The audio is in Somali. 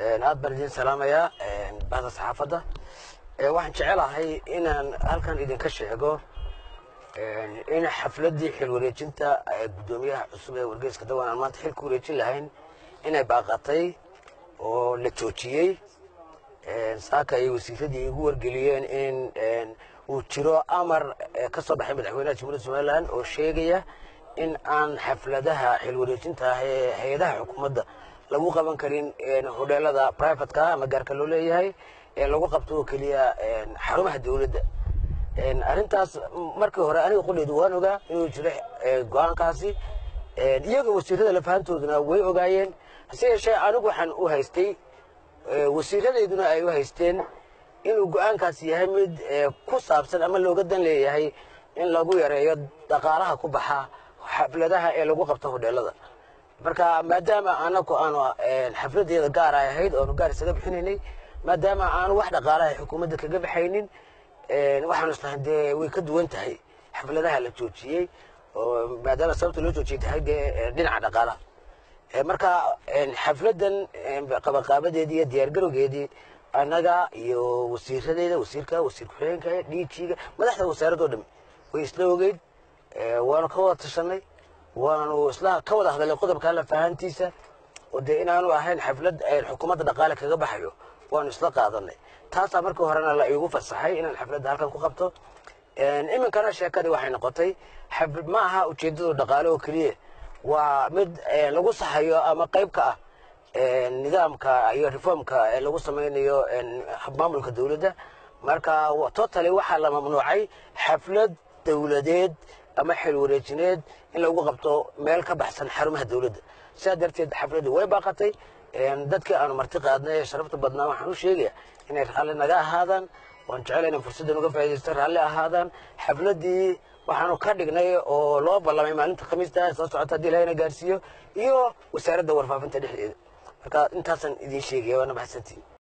aad baan idin salaamayaa bahda saxaafadda waxaan jecelahay inaan halkan idinka sheego in xafladii xil wareejinta gudoomiyaha cusub ee wargeyska Dawaan aan maanta xil ku wareejin lahayn inay baaqatay oo la joojiyay saaka ay wasiiradii ugu wargeliyeen in uu jiro amar ka soo baxay madaxweynaha Jamhuuriyadda Soomaaliland oo sheegaya in aan xafladaha xil wareejinta hay'adaha xukuumadda lagu qaban karin hoteelada private-ka ama gaarka loo leeyahay ee lagu qabto kaliya xarumaha dawladda arintaas markii hore aniga qolleedu waan ogaa inuu jiro go'aankaasi iyaga wasiirada la fahantooduna way ogaayeen hase yeeshee anigu waxaan u haystay wasiiradeeduna ay u haysteen inuu go'aankaasi yahay mid ku saabsan ama looga dan leeyahay in lagu yareeyo dhaqaalaha ku baxa xafladaha ee lagu qabto hoteelada marka maadaama anagu aanu xafladeeda gaar ahayd oo gaar isaga bixinaynay maadaama aanu wax dhaqaalaha xukuumadda kaga baxaynin waxaan islahaynay way ka duwan tahay xafladaha la joojiyay oo maadaama sababta loo joojiyay tahay dhinaca dhaqaalaha marka xafladan qabaqaabadeedii iyo diyaar garowgeedii anaga iyo wasiiradeeda wasiirka wasiir ku-xigeenka DG-ga madaxda wasaaradda dhan way isla ogeyd waana ka wada tashanay waanu isla ka wada hadalay qodobka la fahantiisa oo inaanu ahayn xaflad xukuumadda dhaqaale kaga baxayo waanu isla qaadanay taas markii horena la igu fasaxay inaan xafladda halkan ku qabto iminkana sheekadii waxay noqotay xaflad ma aha ujeedadu dhaqaale oo kaliya waa mid lagu saxayo ama qayb ka ah nidaamka iyo reformka lagu sameynayo maamulka dawladda marka totally waxa la mamnuucay xaflad dawladeed ama xil wareejineed in lagu qabto meel ka baxsan xarumaha dawladda sidaa darteed xafladdu way baaqatay dadkii aanu marti qaadnay sharafta badnaa waxaan u sheegayaa inay raalli naga ahaadaan waan jecelahay inaan fursaddan uga faa'iidaysto raalli ahaadaan xafladdii waxaanu ka dhignay oo loo ballamay maalinta khamiista soo socota haddii ilahayna gaarsiiyo iyo wasaaradda warfaafinta dhexdeeda marka intaasaan idiin sheegaya waana mahadsantihiin